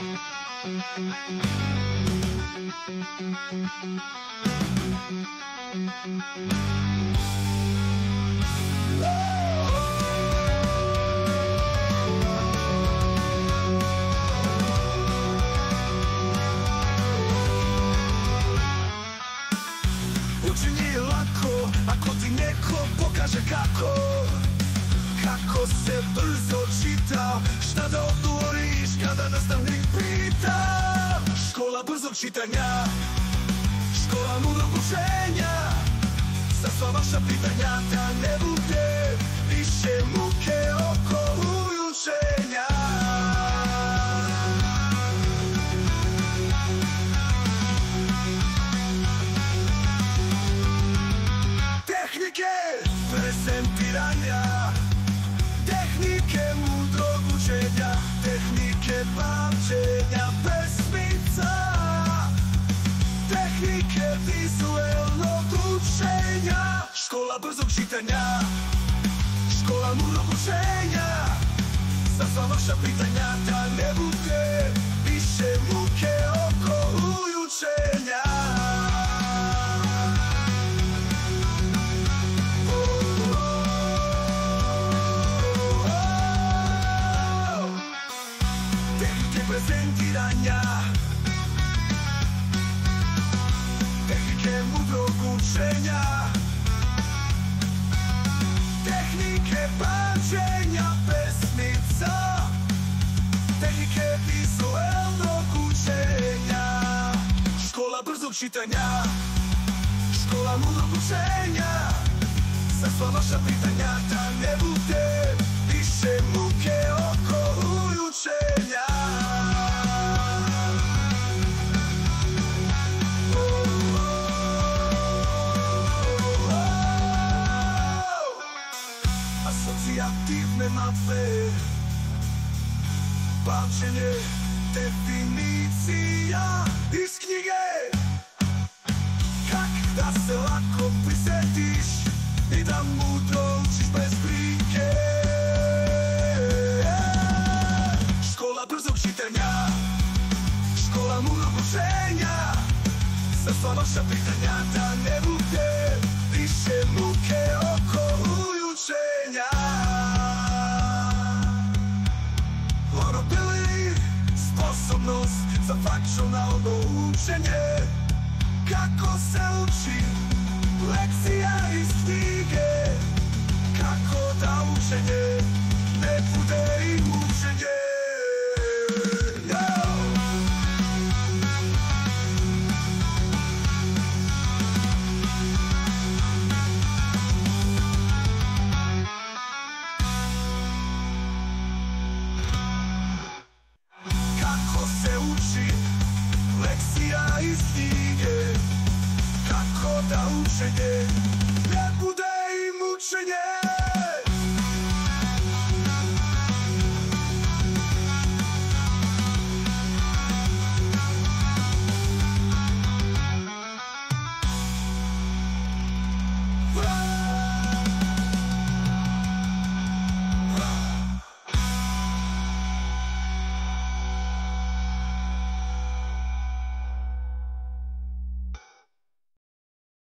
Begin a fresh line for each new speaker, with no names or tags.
Učenje je lako, ako ti neko pokaže kako. Kako se brzo čita, šta da odgovoriš kada nastavnik pita. Škola brzog čitanja, škola mudrog učenja. Za sva vaša pitanja da ne bude više muke oko učenja. Tehnike prezentiranja, tehnike mudrog učenja, tehnike pamćenja pesmica, tehnike vizuelnog učenja. Škola brzog čitanja, škola mudrog učenja. Za sva vaša pitanja da ne bude više muke oko učenja. Prezentiranja, tehnike mudrog učenja, tehnike pamćenja pesmica, tehnike vizuelnog učenja. Škola brzog čitanja, škola mudrog učenja. Za sva vaša pitanja da ne bude više muke oko učenja. Asocijativne mape, pamćenje definicija iz knjige. Kak da se lako prisetiš i da mudro učiš bez brige. Škola brzog čitanja, škola mudrog učenja. Za sva vaša pitanja da ne bude više muke oko učenja. Learnability, sposobnost za funkcionalno učenje. Kako se uči lekcija iz knjige. Kako da učenje ne bude i mučenje. Kako se uči lekcija iz knjige. Kako da učenje ne bude i mučenje.